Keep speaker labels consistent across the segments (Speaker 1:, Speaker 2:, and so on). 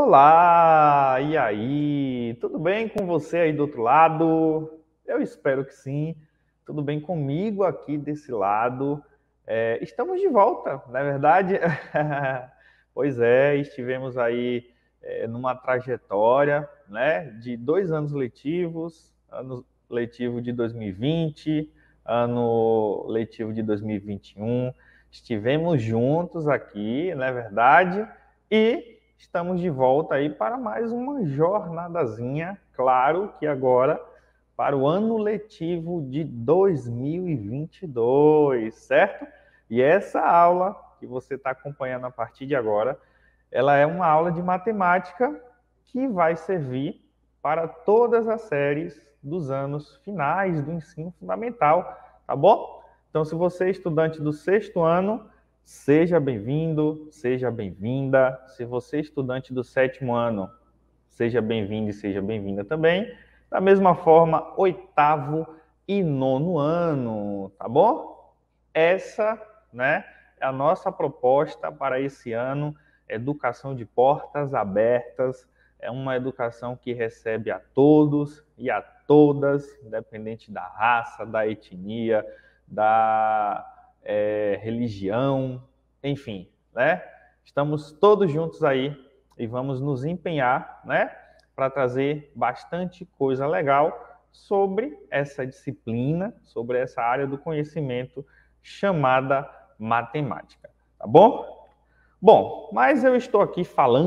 Speaker 1: Olá! E aí? Tudo bem com você aí do outro lado? Eu espero que sim. Tudo bem comigo aqui desse lado? Estamos de volta, não é verdade? Pois é, estivemos aí numa trajetória, né, de 2 anos letivos, ano letivo de 2020, ano letivo de 2021. Estivemos juntos aqui, não é verdade? E estamos de volta aí para mais uma jornadazinha, claro que agora para o ano letivo de 2022, certo? E essa aula que você está acompanhando a partir de agora, ela é uma aula de matemática que vai servir para todas as séries dos anos finais do ensino fundamental, tá bom? Então, se você é estudante do 6º ano, seja bem-vindo, seja bem-vinda. Se você é estudante do 7º ano, seja bem-vindo e seja bem-vinda também. Da mesma forma, 8º e 9º ano, tá bom? Essa, né, é a nossa proposta para esse ano, educação de portas abertas. É uma educação que recebe a todos e a todas, independente da raça, da etnia, da religião, enfim, né? Estamos todos juntos aí e vamos nos empenhar, né, para trazer bastante coisa legal sobre essa disciplina, sobre essa área do conhecimento chamada matemática, tá bom? Bom, mas eu estou aqui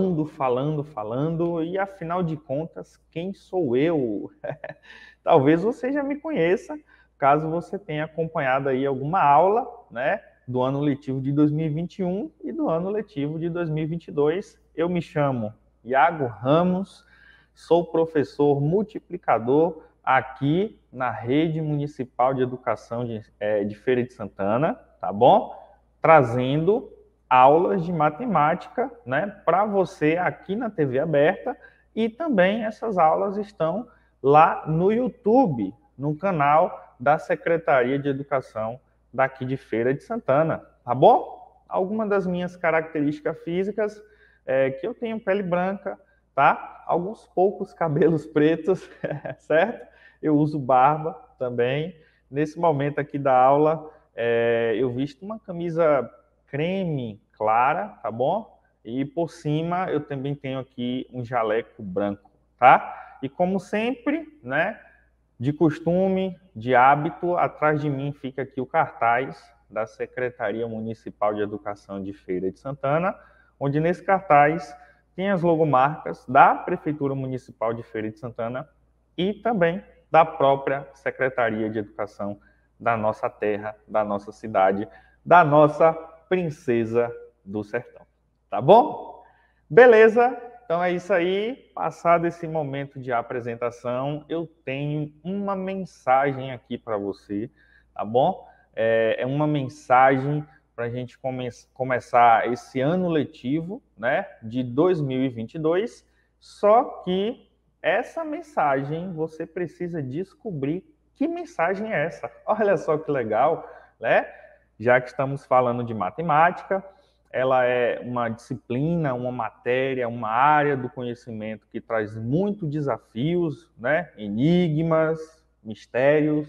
Speaker 1: falando, e afinal de contas, quem sou eu? Talvez você já me conheça, caso você tenha acompanhado aí alguma aula, né, do ano letivo de 2021 e do ano letivo de 2022. Eu me chamo Iago Ramos, sou professor multiplicador aqui na Rede Municipal de Educação de Feira de Santana, tá bom? Trazendo aulas de matemática, né, para você aqui na TV aberta, e também essas aulas estão lá no YouTube, no canal da Secretaria de Educação daqui de Feira de Santana, tá bom? Algumas das minhas características físicas é que eu tenho pele branca, tá? Alguns poucos cabelos pretos, certo? Eu uso barba também. Nesse momento aqui da aula, eu visto uma camisa creme clara, tá bom? E por cima eu também tenho aqui um jaleco branco, tá? E como sempre, né, de costume, de hábito, atrás de mim fica aqui o cartaz da Secretaria Municipal de Educação de Feira de Santana, onde nesse cartaz tem as logomarcas da Prefeitura Municipal de Feira de Santana e também da própria Secretaria de Educação da nossa terra, da nossa cidade, da nossa princesa do sertão. Tá bom? Beleza? Então é isso aí. Passado esse momento de apresentação, eu tenho uma mensagem aqui para você, tá bom? É uma mensagem para a gente começar esse ano letivo, né, de 2022. Só que essa mensagem você precisa descobrir que mensagem é essa. Olha só que legal, né? Já que estamos falando de matemática, ela é uma disciplina, uma matéria, uma área do conhecimento que traz muitos desafios, né? Enigmas, mistérios.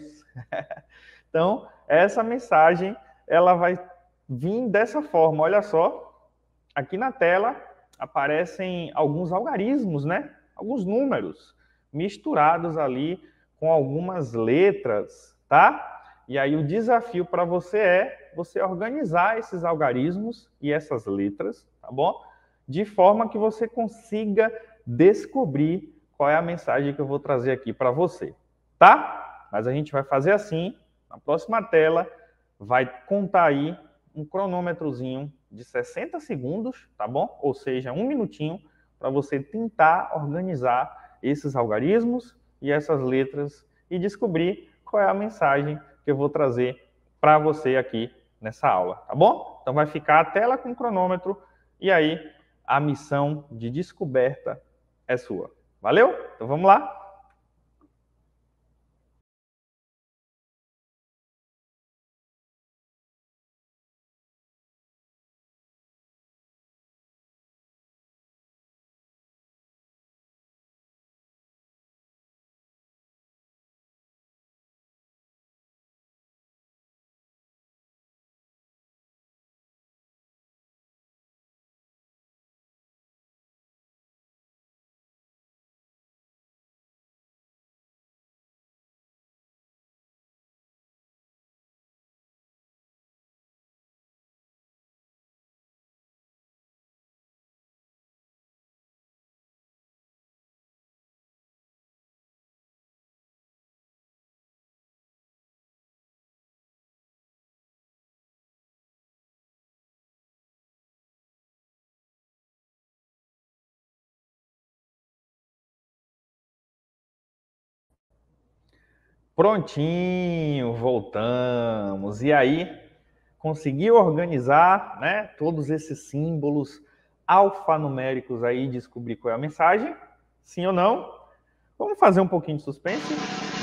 Speaker 1: Então, essa mensagem ela vai vir dessa forma. Olha só, aqui na tela aparecem alguns algarismos, né? Alguns números misturados ali com algumas letras, tá? E aí o desafio para você é você organizar esses algarismos e essas letras, tá bom? De forma que você consiga descobrir qual é a mensagem que eu vou trazer aqui para você, tá? Mas a gente vai fazer assim, na próxima tela, vai contar aí um cronômetrozinho de 60 segundos, tá bom? Ou seja, 1 minutinho, para você tentar organizar esses algarismos e essas letras e descobrir qual é a mensagem que eu vou trazer para você aqui nessa aula, tá bom? Então vai ficar a tela com o cronômetro e aí a missão de descoberta é sua. Valeu? Então vamos lá? Prontinho, voltamos. E aí, conseguiu organizar, né, todos esses símbolos alfanuméricos aí, descobrir qual é a mensagem? Sim ou não? Vamos fazer um pouquinho de suspense?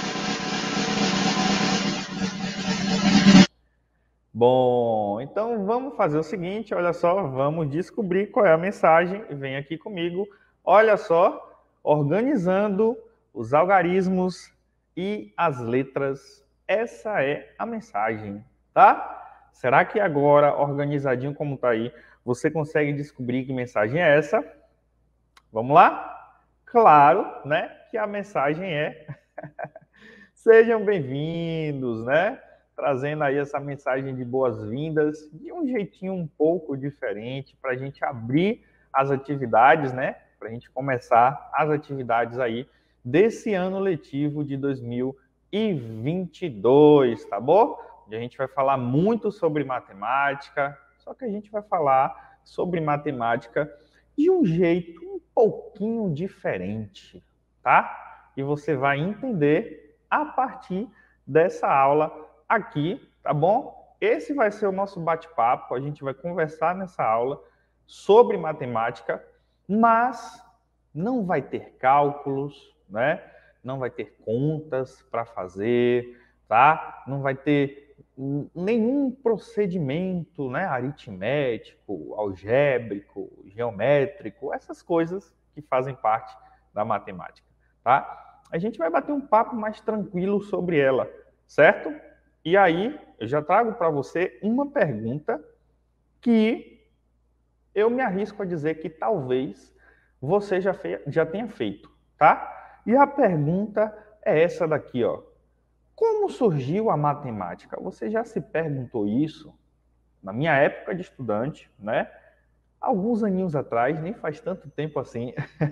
Speaker 1: Bom, então vamos fazer o seguinte, olha só, vamos descobrir qual é a mensagem. Vem aqui comigo. Olha só, organizando os algarismos e as letras. Essa é a mensagem, tá? Será que agora, organizadinho como tá aí, você consegue descobrir que mensagem é essa? Vamos lá? Claro, né, que a mensagem é sejam bem-vindos, né? Trazendo aí essa mensagem de boas-vindas de um jeitinho um pouco diferente para a gente abrir as atividades, né? Para a gente começar as atividades aí desse ano letivo de 2022, tá bom? E a gente vai falar muito sobre matemática, só que a gente vai falar sobre matemática de um jeito um pouquinho diferente, tá? E você vai entender a partir dessa aula aqui, tá bom? Esse vai ser o nosso bate-papo, a gente vai conversar nessa aula sobre matemática, mas não vai ter cálculos, né? Não vai ter contas para fazer, tá? Não vai ter nenhum procedimento, né, aritmético, algébrico, geométrico, essas coisas que fazem parte da matemática, tá? A gente vai bater um papo mais tranquilo sobre ela, certo? E aí, eu já trago para você uma pergunta que eu me arrisco a dizer que talvez você já tenha feito, tá? E a pergunta é essa daqui, ó. Como surgiu a matemática? Você já se perguntou isso? Na minha época de estudante, né? Alguns aninhos atrás, nem faz tanto tempo assim.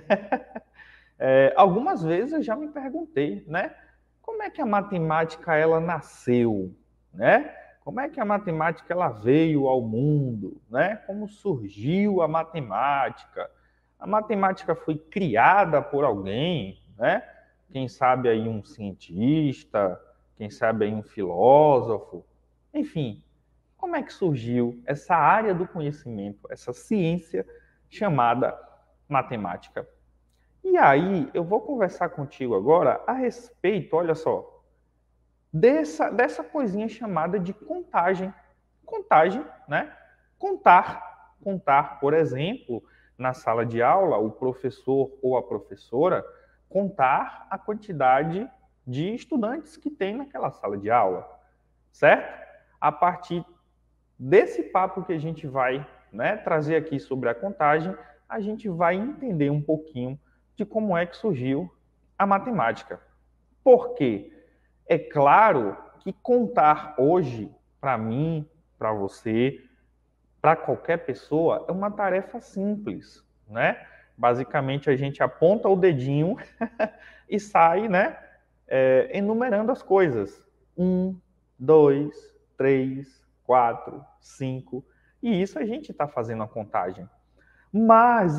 Speaker 1: Algumas vezes eu já me perguntei, né? Como é que a matemática ela nasceu, né? Como é que a matemática ela veio ao mundo, né? Como surgiu a matemática? A matemática foi criada por alguém, né? Quem sabe aí um cientista, quem sabe aí um filósofo, enfim. Como é que surgiu essa área do conhecimento, essa ciência chamada matemática? E aí, eu vou conversar contigo agora a respeito, olha só, dessa coisinha chamada de contagem. Contagem, né? Contar, por exemplo, na sala de aula, o professor ou a professora contar a quantidade de estudantes que tem naquela sala de aula, certo? A partir desse papo que a gente vai, né, trazer aqui sobre a contagem, a gente vai entender um pouquinho de como é que surgiu a matemática. Por quê? É claro que contar hoje, para mim, para você, para qualquer pessoa, é uma tarefa simples, né? Basicamente, a gente aponta o dedinho e sai, né, enumerando as coisas. 1, 2, 3, 4, 5. E isso a gente está fazendo a contagem. Mas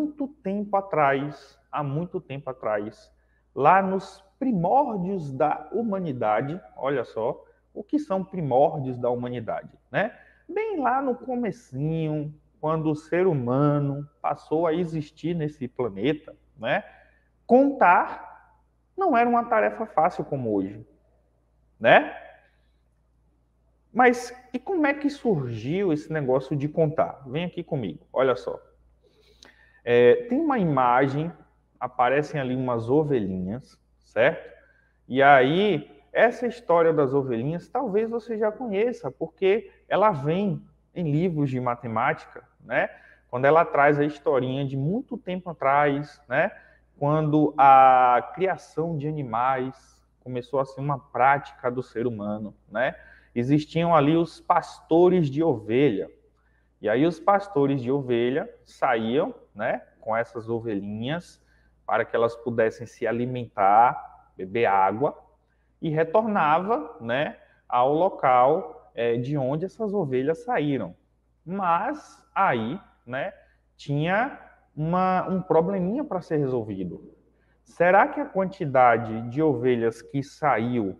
Speaker 1: há muito tempo atrás, lá nos primórdios da humanidade, olha só, o que são primórdios da humanidade, né? Bem lá no comecinho, quando o ser humano passou a existir nesse planeta, né? Contar não era uma tarefa fácil como hoje, né? Mas e como é que surgiu esse negócio de contar? Vem aqui comigo, olha só. Tem uma imagem, aparecem ali umas ovelhinhas, certo? E aí, essa história das ovelhinhas, talvez você já conheça, porque ela vem em livros de matemática, né? Quando ela traz a historinha de muito tempo atrás, né? Quando a criação de animais começou a ser uma prática do ser humano, né? Existiam ali os pastores de ovelha. E aí os pastores de ovelha saíam, né, com essas ovelhinhas para que elas pudessem se alimentar, beber água e retornava, né, ao local de onde essas ovelhas saíram. Mas aí, né, tinha um probleminha para ser resolvido. será que a quantidade de ovelhas que saiu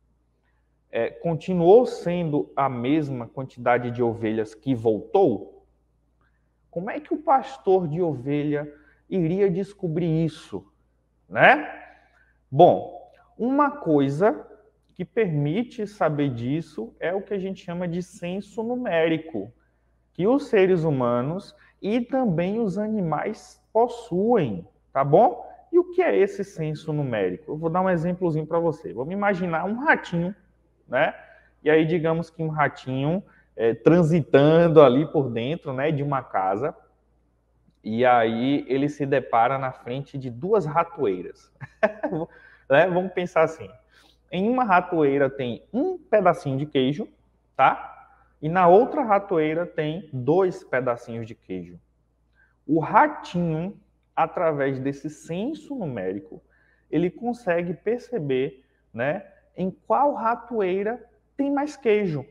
Speaker 1: continuou sendo a mesma quantidade de ovelhas que voltou? Como é que o pastor de ovelha iria descobrir isso, né? Bom, uma coisa que permite saber disso é o que a gente chama de censo numérico, que os seres humanos e também os animais possuem, tá bom? E o que é esse censo numérico? Eu vou dar um exemplozinho para você. Vamos imaginar um ratinho, né? E aí digamos que um ratinho transitando ali por dentro, né, de uma casa, e aí ele se depara na frente de duas ratoeiras. Né? Vamos pensar assim. Em uma ratoeira tem um pedacinho de queijo, tá? E na outra ratoeira tem 2 pedacinhos de queijo. O ratinho, através desse censo numérico, ele consegue perceber, né, em qual ratoeira tem mais queijo,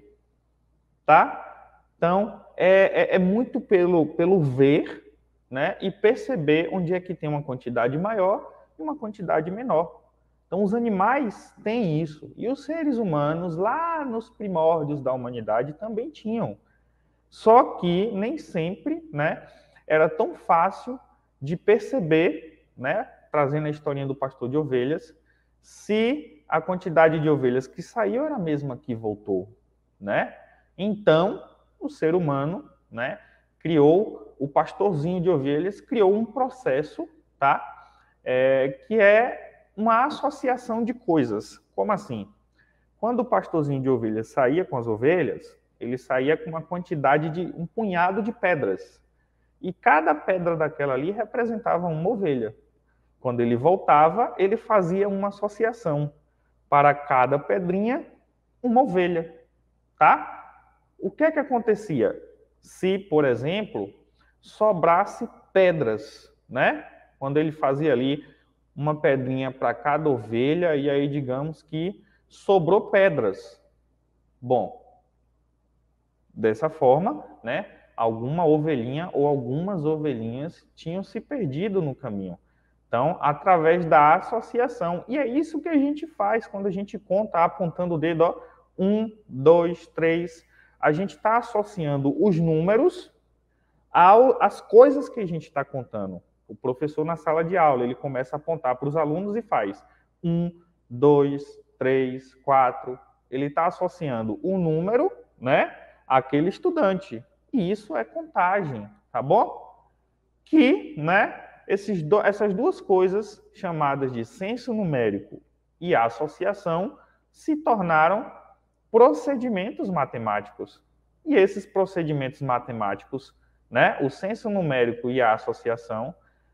Speaker 1: tá? Então, é muito pelo ver, né, e perceber onde é que tem uma quantidade maior e uma quantidade menor. Então, os animais têm isso. E os seres humanos, lá nos primórdios da humanidade, também tinham. Só que nem sempre, né, era tão fácil de perceber, né, trazendo a historinha do pastor de ovelhas, se a quantidade de ovelhas que saiu era a mesma que voltou, né? Então, o ser humano, né, criou o pastorzinho de ovelhas, criou um processo, tá? Que é uma associação de coisas. Como assim? Quando o pastorzinho de ovelhas saía com as ovelhas, ele saía com uma quantidade de um punhado de pedras. E cada pedra daquela ali representava uma ovelha. Quando ele voltava, ele fazia uma associação. Para cada pedrinha, uma ovelha, tá? O que é que acontecia? Se, por exemplo, sobrasse pedras, né? Quando ele fazia ali uma pedrinha para cada ovelha, e aí digamos que sobrou pedras. Bom, dessa forma, né, alguma ovelhinha ou algumas ovelhinhas tinham se perdido no caminho. Então, através da associação. E é isso que a gente faz quando a gente conta apontando o dedo, ó, 1, 2, 3. A gente está associando os números às coisas que a gente está contando. O professor na sala de aula, ele começa a apontar para os alunos e faz 1, 2, 3, 4. Ele está associando o número, né, àquele estudante. E isso é contagem, tá bom? Que, né, essas duas coisas, chamadas de censo numérico e associação, se tornaram procedimentos matemáticos. E esses procedimentos matemáticos, né, o censo numérico e a associação,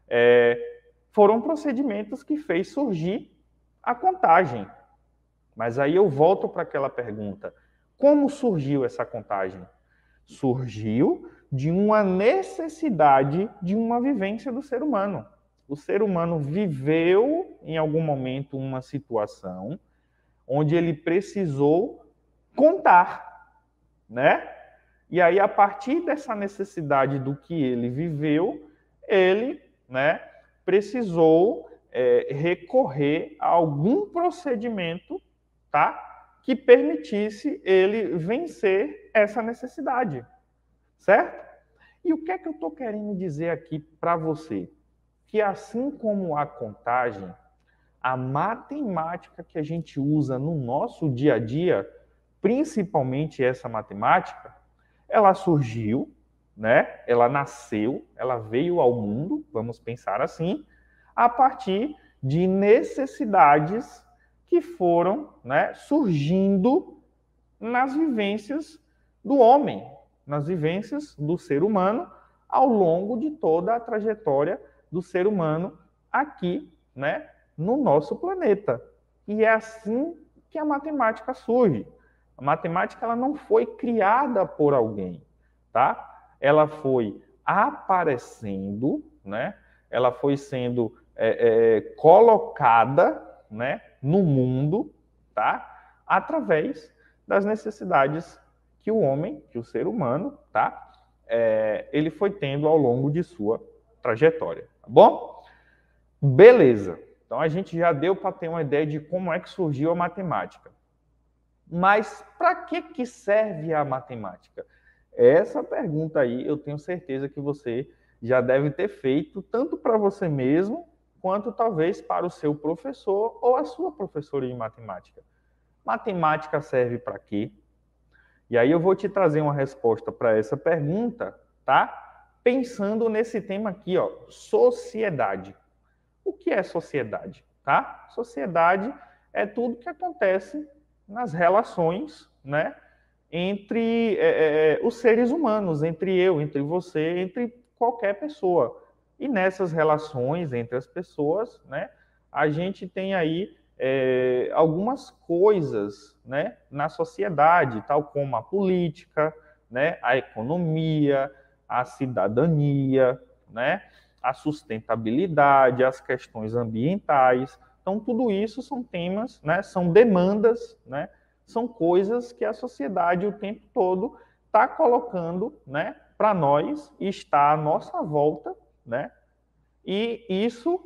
Speaker 1: foram procedimentos que fez surgir a contagem. Mas aí eu volto para aquela pergunta: como surgiu essa contagem? Surgiu de uma necessidade de uma vivência do ser humano. O ser humano viveu em algum momento uma situação onde ele precisou contar, né? E aí, a partir dessa necessidade do que ele viveu, ele, né, precisou recorrer a algum procedimento, tá, que permitisse ele vencer essa necessidade, certo? E o que é que eu estou querendo dizer aqui para você? Que assim como a contagem, a matemática que a gente usa no nosso dia a dia, principalmente essa matemática, ela surgiu, né? Ela nasceu, ela veio ao mundo, vamos pensar assim, a partir de necessidades que foram, né, surgindo nas vivências do homem, nas vivências do ser humano ao longo de toda a trajetória do ser humano aqui, né, no nosso planeta. E é assim que a matemática surge. A matemática, ela não foi criada por alguém, tá? Ela foi aparecendo, né? Ela foi sendo colocada, né, no mundo, tá? Através das necessidades que o homem, que o ser humano, tá? Ele foi tendo ao longo de sua trajetória, tá bom? Beleza. Então, a gente já deu para ter uma ideia de como é que surgiu a matemática. Mas para que serve a matemática? Essa pergunta aí eu tenho certeza que você já deve ter feito, tanto para você mesmo, quanto talvez para o seu professor ou a sua professora de matemática. Matemática serve para quê? E aí eu vou te trazer uma resposta para essa pergunta, tá? Pensando nesse tema aqui, ó, sociedade. O que é sociedade, tá? Sociedade é tudo que acontece nas relações, né, entre os seres humanos, entre eu, entre você, entre qualquer pessoa. E nessas relações entre as pessoas, né, a gente tem aí algumas coisas, né, na sociedade, tal como a política, né, a economia, a cidadania, né, a sustentabilidade, as questões ambientais. Então, tudo isso são temas, né, são demandas, né, são coisas que a sociedade o tempo todo está colocando, né, para nós e está à nossa volta, né, e isso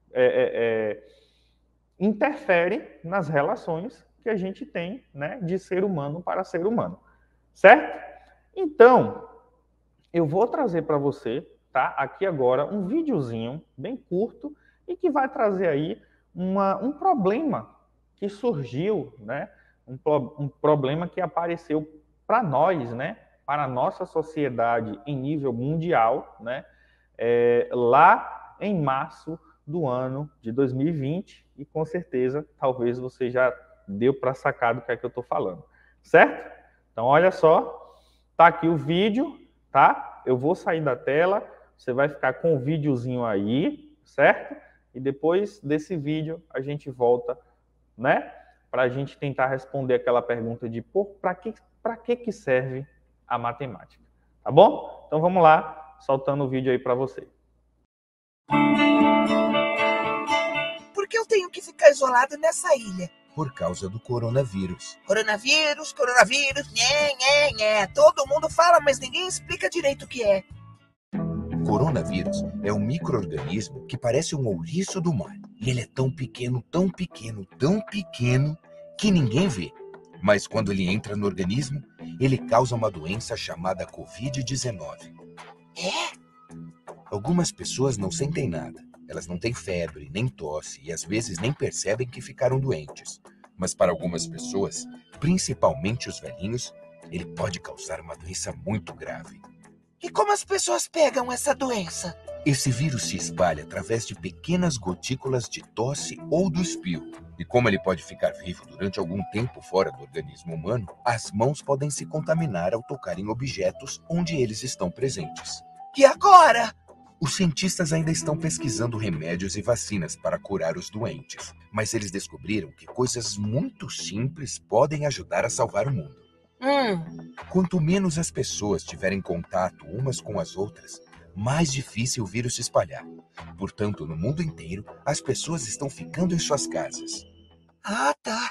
Speaker 1: interfere nas relações que a gente tem, né, de ser humano para ser humano, certo? Então, eu vou trazer para você, tá, aqui agora, um videozinho bem curto e que vai trazer aí um problema que surgiu, né, um problema que apareceu para nós, né, para a nossa sociedade em nível mundial, né, lá em março do ano de 2020 e com certeza, talvez você já deu para sacar do que é que eu estou falando, certo? Então, olha só, tá aqui o vídeo, tá? Eu vou sair da tela, você vai ficar com o videozinho aí, certo? E depois desse vídeo a gente volta, né? Para a gente tentar responder aquela pergunta de para que serve a matemática, tá bom? Então vamos lá, soltando o vídeo aí para você.
Speaker 2: Por que eu tenho que ficar isolado nessa ilha?
Speaker 3: Por causa do coronavírus.
Speaker 2: Coronavírus, nhé. Todo mundo fala, mas ninguém explica direito o que é.
Speaker 3: Coronavírus é um micro-organismo que parece um ouriço do mar. E ele é tão pequeno, que ninguém vê. Mas quando ele entra no organismo, ele causa uma doença chamada Covid-19.
Speaker 2: É?
Speaker 3: Algumas pessoas não sentem nada. Elas não têm febre, nem tosse e às vezes nem percebem que ficaram doentes. Mas para algumas pessoas, principalmente os velhinhos, ele pode causar uma doença muito grave.
Speaker 2: E como as pessoas pegam essa doença?
Speaker 3: Esse vírus se espalha através de pequenas gotículas de tosse ou do espirro. E como ele pode ficar vivo durante algum tempo fora do organismo humano, as mãos podem se contaminar ao tocar em objetos onde eles estão presentes.
Speaker 2: E agora?
Speaker 3: Os cientistas ainda estão pesquisando remédios e vacinas para curar os doentes, mas eles descobriram que coisas muito simples podem ajudar a salvar o mundo. Quanto menos as pessoas tiverem contato umas com as outras, mais difícil o vírus se espalhar. Portanto, no mundo inteiro, as pessoas estão ficando em suas casas.
Speaker 2: Ah, tá.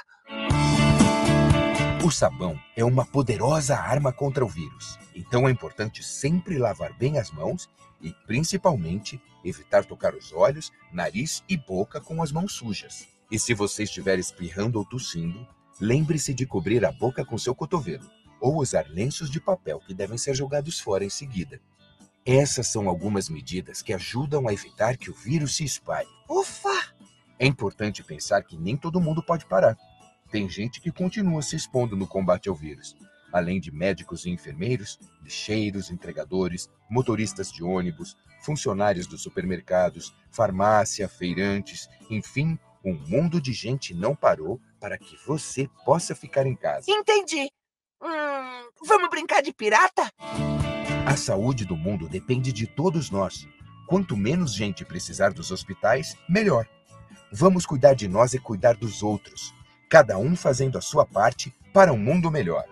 Speaker 3: O sabão é uma poderosa arma contra o vírus. Então é importante sempre lavar bem as mãos e, principalmente, evitar tocar os olhos, nariz e boca com as mãos sujas. E se você estiver espirrando ou tossindo, lembre-se de cobrir a boca com seu cotovelo ou usar lenços de papel que devem ser jogados fora em seguida. Essas são algumas medidas que ajudam a evitar que o vírus se espalhe.
Speaker 2: Ufa!
Speaker 3: É importante pensar que nem todo mundo pode parar. Tem gente que continua se expondo no combate ao vírus, além de médicos e enfermeiros, lixeiros, entregadores, motoristas de ônibus, funcionários dos supermercados, farmácia, feirantes, enfim, um mundo de gente não parou para que você possa ficar em casa.
Speaker 2: Entendi. Vamos brincar de pirata?
Speaker 3: A saúde do mundo depende de todos nós. Quanto menos gente precisar dos hospitais, melhor. Vamos cuidar de nós e cuidar dos outros, cada um fazendo a sua parte para um mundo melhor.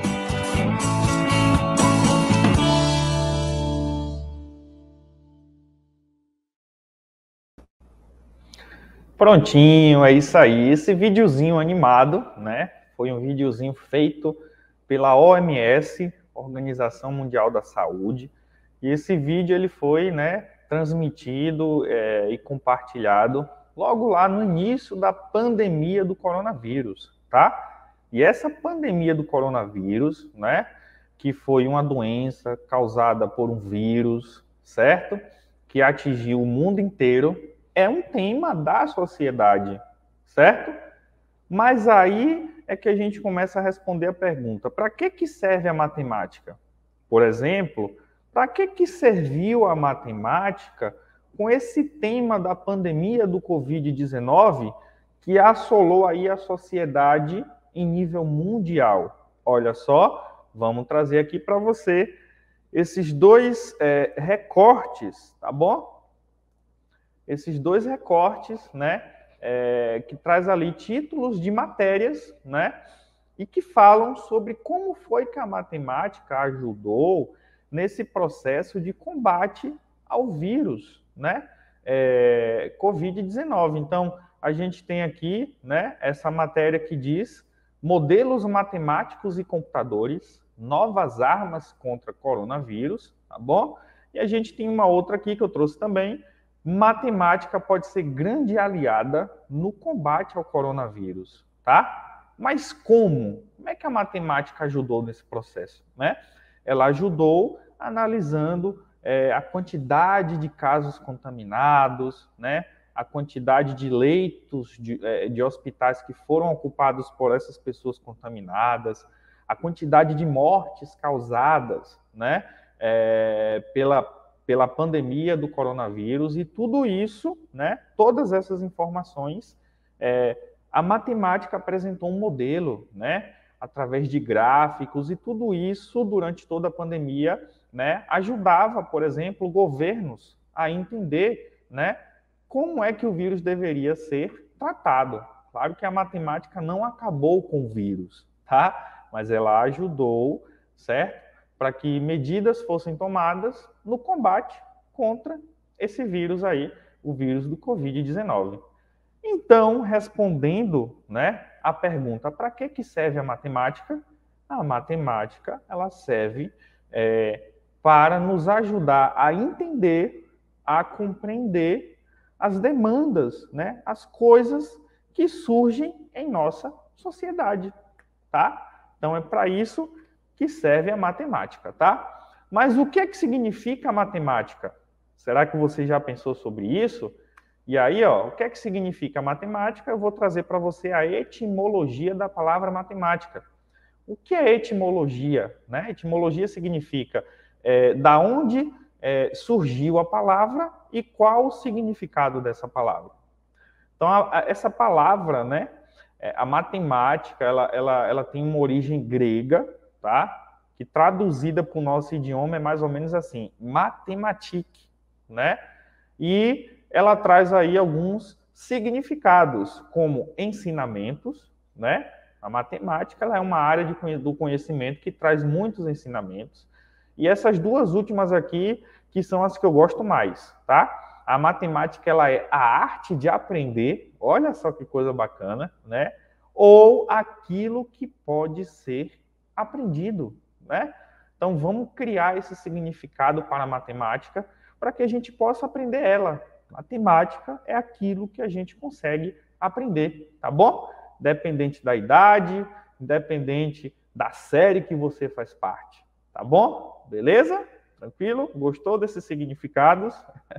Speaker 1: Prontinho, é isso aí. Esse videozinho animado, né? Foi um videozinho feito pela OMS, Organização Mundial da Saúde. E esse vídeo ele foi, né, transmitido e compartilhado logo lá no início da pandemia do coronavírus, tá? E essa pandemia do coronavírus, né, que foi uma doença causada por um vírus, certo? Que atingiu o mundo inteiro, é um tema da sociedade, certo? Mas aí é que a gente começa a responder a pergunta: para que serve a matemática? Por exemplo, para que serviu a matemática com esse tema da pandemia do Covid-19 que assolou aí a sociedade em nível mundial? Olha só, vamos trazer aqui para você esses dois recortes, tá bom? Esses dois recortes, né, que traz ali títulos de matérias, né, e que falam sobre como foi que a matemática ajudou nesse processo de combate ao vírus, né, Covid-19. Então, a gente tem aqui, né, essa matéria que diz modelos matemáticos e computadores, novas armas contra coronavírus, tá bom? E a gente tem uma outra aqui que eu trouxe também, matemática pode ser grande aliada no combate ao coronavírus, tá? Mas como? Como é que a matemática ajudou nesse processo, né? Ela ajudou analisando a quantidade de casos contaminados, né? A quantidade de leitos de hospitais que foram ocupados por essas pessoas contaminadas, a quantidade de mortes causadas, né? Pela pandemia do coronavírus, e tudo isso, né? Todas essas informações, a matemática apresentou um modelo, né? Através de gráficos, e tudo isso durante toda a pandemia, né? Ajudava, por exemplo, governos a entender, né? Como é que o vírus deveria ser tratado. Claro que a matemática não acabou com o vírus, tá? Mas ela ajudou, certo? Para que medidas fossem tomadas no combate contra esse vírus aí, o vírus do Covid-19. Então, respondendo, né, a pergunta, para que serve a matemática? A matemática, ela serve para nos ajudar a entender, a compreender as demandas, né, as coisas que surgem em nossa sociedade, tá? Então, é para isso que serve a matemática, tá? Mas o que é que significa a matemática? Será que você já pensou sobre isso? E aí, ó, o que é que significa a matemática? Eu vou trazer para você a etimologia da palavra matemática. O que é etimologia? Né? Etimologia significa da onde surgiu a palavra e qual o significado dessa palavra. Então, essa palavra, né, a matemática, ela tem uma origem grega, tá? Que traduzida para o nosso idioma é mais ou menos assim, matematique, né? E ela traz aí alguns significados, como ensinamentos, né? A matemática, ela é uma área do conhecimento que traz muitos ensinamentos. E essas duas últimas aqui, que são as que eu gosto mais, tá? A matemática, ela é a arte de aprender, olha só que coisa bacana, né? Ou aquilo que pode ser aprendido, né? Então, vamos criar esse significado para a matemática para que a gente possa aprender ela. Matemática é aquilo que a gente consegue aprender, tá bom? Independente da idade, independente da série que você faz parte, tá bom? Beleza? Tranquilo? Gostou desses significados?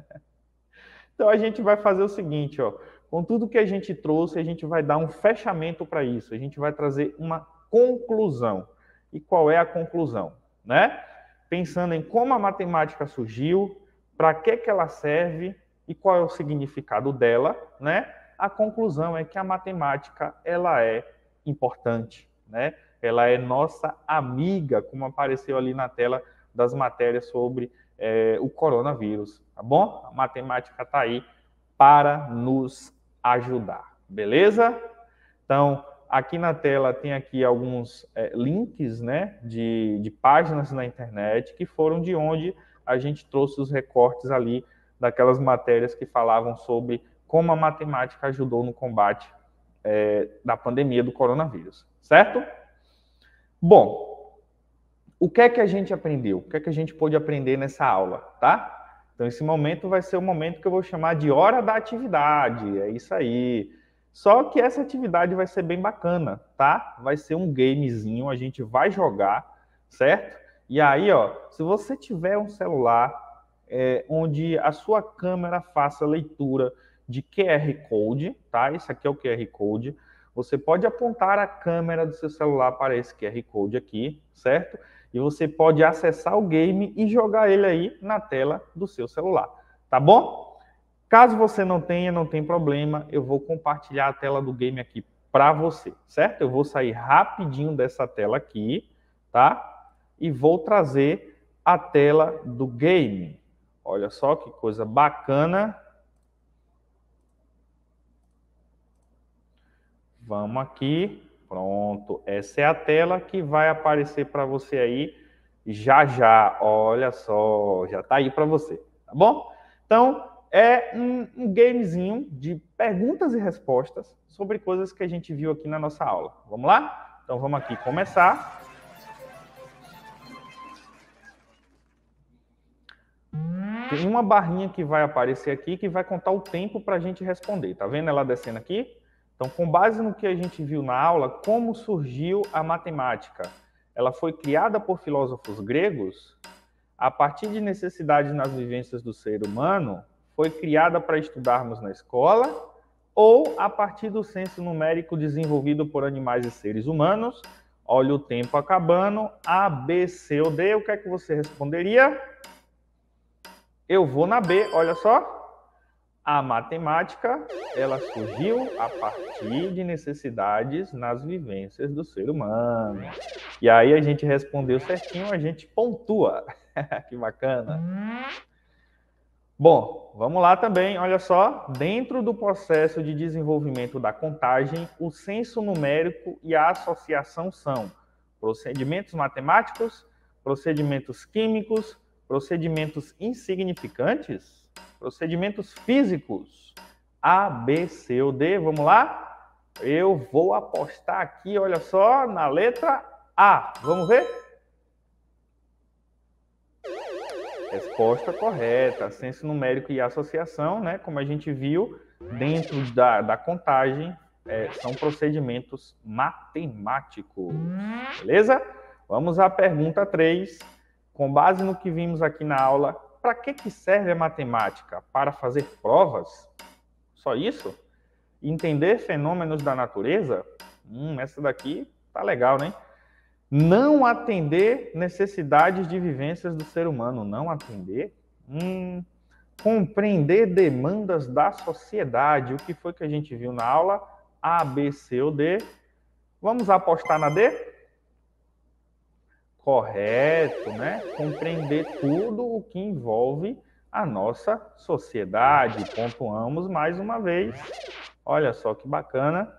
Speaker 1: Então, a gente vai fazer o seguinte, ó. Com tudo que a gente trouxe, a gente vai dar um fechamento para isso. A gente vai trazer uma conclusão. E qual é a conclusão, né? Pensando em como a matemática surgiu, para que ela serve e qual é o significado dela, né? A conclusão é que a matemática, ela é importante, né? Ela é nossa amiga, como apareceu ali na tela das matérias sobre o coronavírus, tá bom? A matemática está aí para nos ajudar, beleza? Então, aqui na tela tem aqui alguns links, né, de páginas na internet que foram de onde a gente trouxe os recortes ali daquelas matérias que falavam sobre como a matemática ajudou no combate da pandemia do coronavírus, certo? Bom, o que é que a gente aprendeu? O que é que a gente pôde aprender nessa aula, tá? Então, esse momento vai ser o momento que eu vou chamar de hora da atividade. É isso aí. Só que essa atividade vai ser bem bacana, tá? Vai ser um gamezinho, a gente vai jogar, certo? E aí, ó, se você tiver um celular onde a sua câmera faça leitura de QR Code, tá? Esse aqui é o QR Code. Você pode apontar a câmera do seu celular para esse QR Code aqui, certo? E você pode acessar o game e jogar ele aí na tela do seu celular, tá bom? Caso você não tenha, não tem problema, eu vou compartilhar a tela do game aqui para você, certo? Eu vou sair rapidinho dessa tela aqui, tá? E vou trazer a tela do game. Olha só que coisa bacana. Vamos aqui. Pronto. Essa é a tela que vai aparecer para você aí já já. Olha só, já está aí para você, tá bom? Então, é um gamezinho de perguntas e respostas sobre coisas que a gente viu aqui na nossa aula. Vamos lá? Então, vamos aqui começar. Tem uma barrinha que vai aparecer aqui que vai contar o tempo para a gente responder. Tá vendo ela descendo aqui? Então, com base no que a gente viu na aula, como surgiu a matemática? Ela foi criada por filósofos gregos? A partir de necessidades nas vivências do ser humano? Foi criada para estudarmos na escola? Ou a partir do senso numérico desenvolvido por animais e seres humanos? Olha o tempo acabando. A, B, C ou D. O que é que você responderia? Eu vou na B, olha só. A matemática, ela surgiu a partir de necessidades nas vivências do ser humano. E aí a gente respondeu certinho, a gente pontua. Que bacana. Bom, vamos lá também, olha só. Dentro do processo de desenvolvimento da contagem, o senso numérico e a associação são procedimentos matemáticos, procedimentos químicos, procedimentos insignificantes, procedimentos físicos, A, B, C ou D, vamos lá? Eu vou apostar aqui, olha só, na letra A. Vamos ver? Resposta correta. Senso numérico e associação, né? Como a gente viu, dentro da contagem, são procedimentos matemáticos. Beleza? Vamos à pergunta 3. Com base no que vimos aqui na aula, para que serve a matemática? Para fazer provas? Só isso? Entender fenômenos da natureza? Essa daqui tá legal, né? Não atender necessidades de vivências do ser humano. Não atender? Compreender demandas da sociedade. O que foi que a gente viu na aula? A, B, C ou D? Vamos apostar na D? Correto, né? Compreender tudo o que envolve a nossa sociedade. Pontuamos mais uma vez. Olha só que bacana.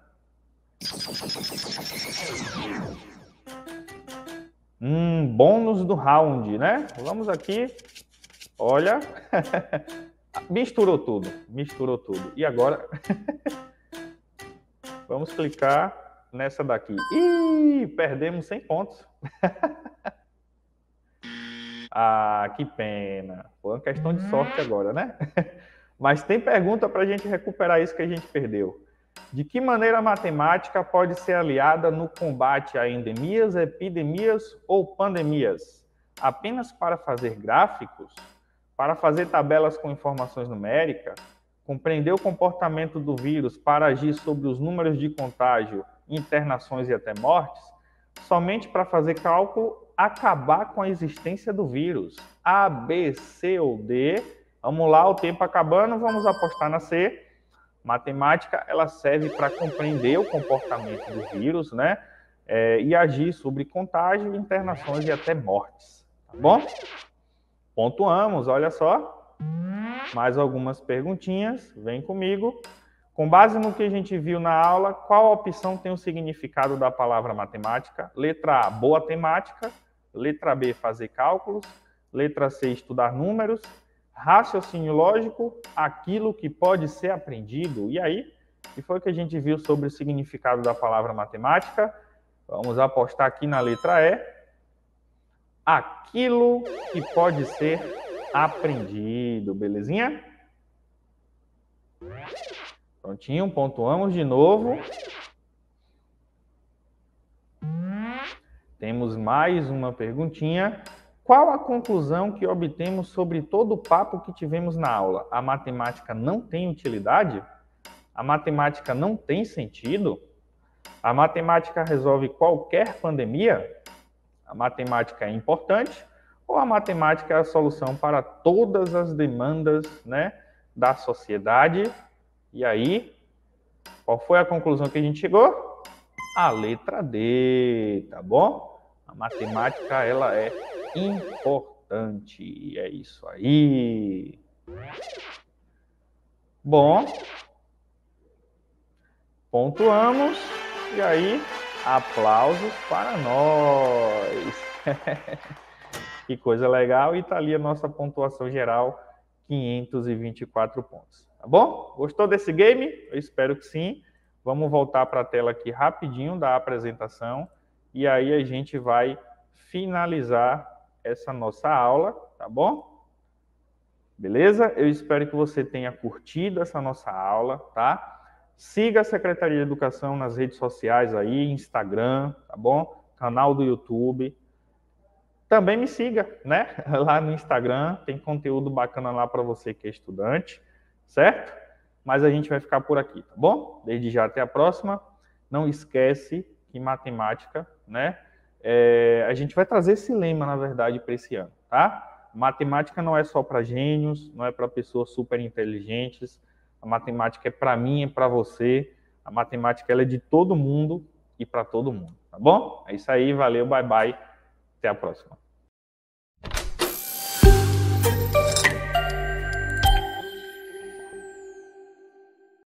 Speaker 1: Bônus do round, né? Vamos aqui. Olha. Misturou tudo. Misturou tudo. E agora? Vamos clicar nessa daqui. Ih, perdemos 100 pontos. Ah, que pena. Foi uma questão de sorte agora, né? Mas tem pergunta para a gente recuperar isso que a gente perdeu. De que maneira a matemática pode ser aliada no combate a endemias, epidemias ou pandemias? Apenas para fazer gráficos? Para fazer tabelas com informações numéricas? Compreender o comportamento do vírus para agir sobre os números de contágio, internações e até mortes? Somente para fazer cálculo, acabar com a existência do vírus? A, B, C ou D? Vamos lá, o tempo acabando, vamos apostar na C. Matemática, ela serve para compreender o comportamento do vírus, né? E agir sobre contágio, internações e até mortes. Tá bom? Pontuamos, olha só. Mais algumas perguntinhas, vem comigo. Com base no que a gente viu na aula, qual opção tem o significado da palavra matemática? Letra A, boa temática. Letra B, fazer cálculos. Letra C, estudar números. Raciocínio lógico, aquilo que pode ser aprendido. E aí, o que foi que a gente viu sobre o significado da palavra matemática? Vamos apostar aqui na letra E. Aquilo que pode ser aprendido, belezinha? Prontinho, pontuamos de novo. Temos mais uma perguntinha. Qual a conclusão que obtemos sobre todo o papo que tivemos na aula? A matemática não tem utilidade? A matemática não tem sentido? A matemática resolve qualquer pandemia? A matemática é importante? Ou a matemática é a solução para todas as demandas, né, da sociedade? E aí, qual foi a conclusão que a gente chegou? A letra D, tá bom? A matemática, ela é importante. E é isso aí. Bom, pontuamos. E aí, aplausos para nós. Que coisa legal. E tá ali a nossa pontuação geral, 524 pontos. Tá bom? Gostou desse game? Eu espero que sim. Vamos voltar para a tela aqui rapidinho da apresentação. E aí a gente vai finalizar essa nossa aula, tá bom? Beleza? Eu espero que você tenha curtido essa nossa aula, tá? Siga a Secretaria de Educação nas redes sociais aí, Instagram, tá bom? Canal do YouTube. Também me siga, né? Lá no Instagram, tem conteúdo bacana lá para você que é estudante, certo? Mas a gente vai ficar por aqui, tá bom? Desde já, até a próxima. Não esquece que matemática, né? A gente vai trazer esse lema, na verdade, para esse ano, tá? Matemática não é só para gênios, não é para pessoas super inteligentes. A matemática é para mim, é para você. A matemática ela é de todo mundo e para todo mundo, tá bom? É isso aí, valeu, bye bye. Até a próxima.